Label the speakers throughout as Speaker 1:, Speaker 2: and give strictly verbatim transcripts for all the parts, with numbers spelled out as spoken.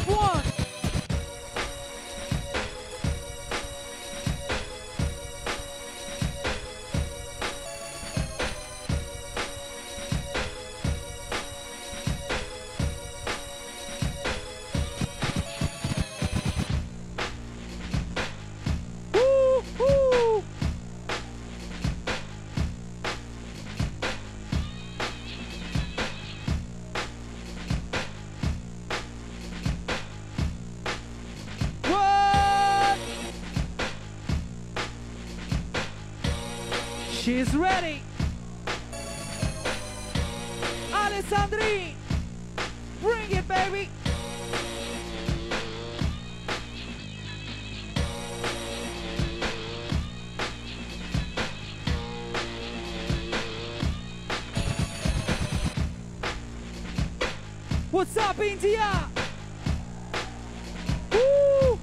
Speaker 1: one. She's ready. Allesandrina, bring it, baby. What's up, India? Woo!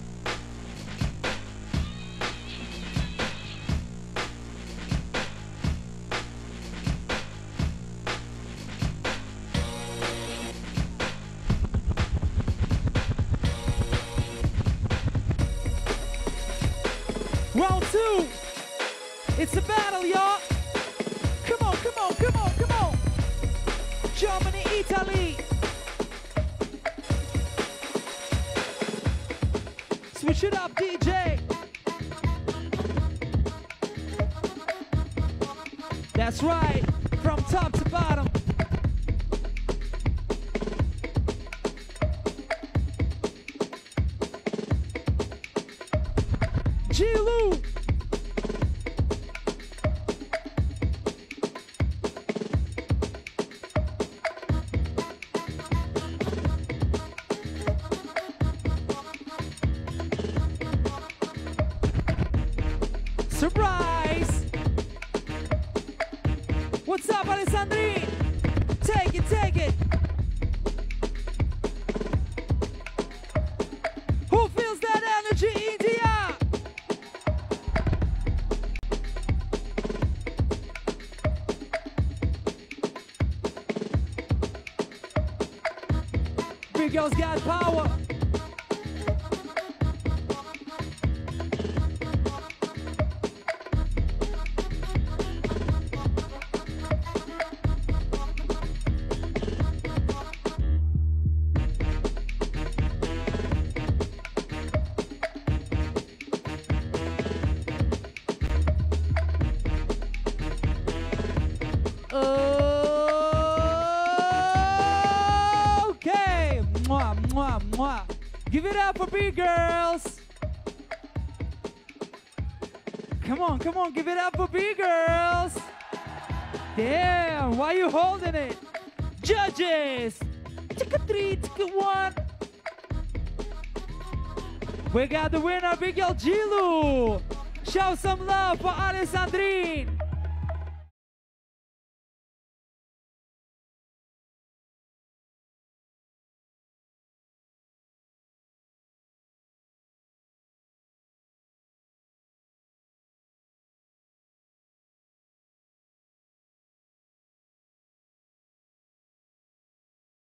Speaker 1: Round two. It's a battle, y'all. Come on, come on, come on, come on. Germany, Italy. Switch it up, D J. That's right, from top to bottom. Jilou. Surprise! What's up, Alessandrina? Take it, take it. Who feels that energy, India? Big girls got power. Okay, mwah, mwah, mwah. Give it up for big girls. Come on, come on, give it up for big girls. Damn, why you holding it? Judges, take a three, take a one. We got the winner, big girl Jilou. Show some love for Allesandrina.